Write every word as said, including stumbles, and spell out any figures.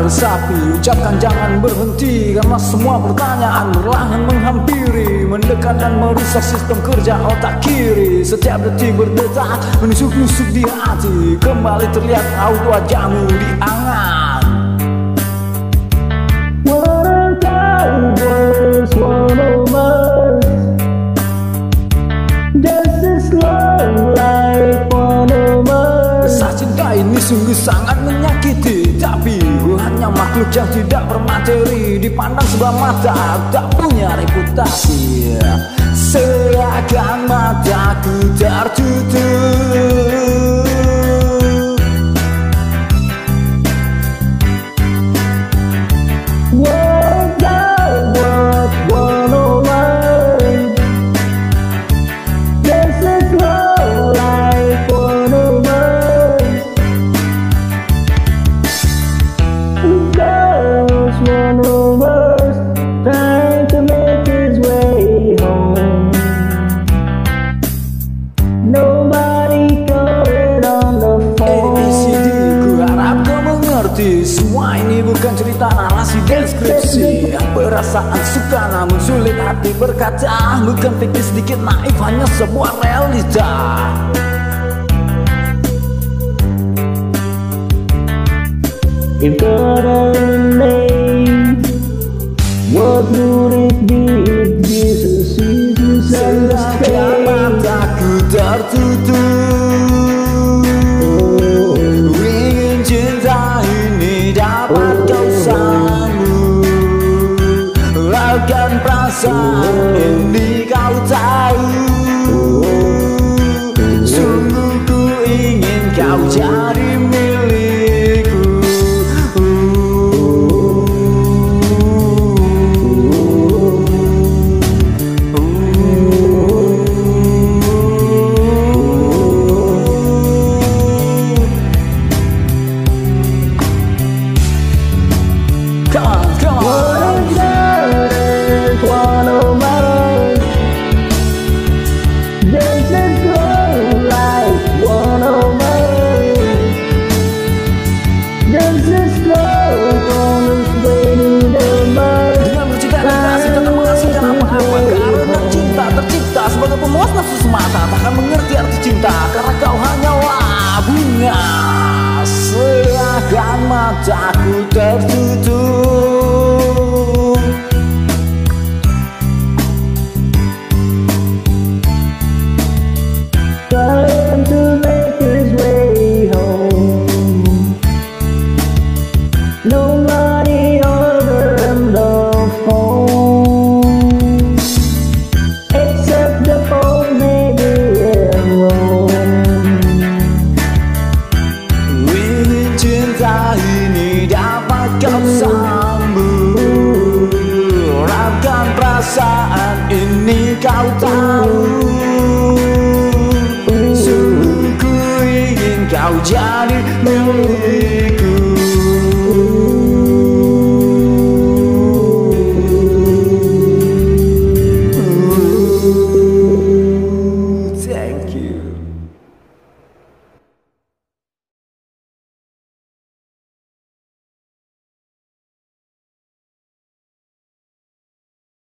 resapi, ucapkan jangan berhenti, karena semua pertanyaan berlahan menghampiri, mendekat dan merusak sistem kerja otak kiri. Setiap detik berdetak, menusuk-nusuk di hati, kembali terlihat raut wajahmu diangat. One was one of us. Just a slow life one of us. Kisah cinta ini sungguh sangat menyakiti, tapi ku hanya makhluk yang tidak bermateri, dipandang sebelah mata, tak punya reputasi. Seakan mataku tertutup. What God was one of us. Just a slow life one of us. God was one of us, trying to make his way home. Nobody calling on the phone. A B C D, ku harap kau mengerti, semua ini bukan cerita narasi deskripsi. Perasaan suka namun sulit hati berkata, bukan fikir sedikit naif, hanya sebuah realita. If God had a name, what would it be if Jesus is the Seakan mataku tertutup, ingin cinta ini dapat kau sambut, akan perasaan ini kau tahu. Sungguh ku ingin kau jadi milikku. Come on, come on.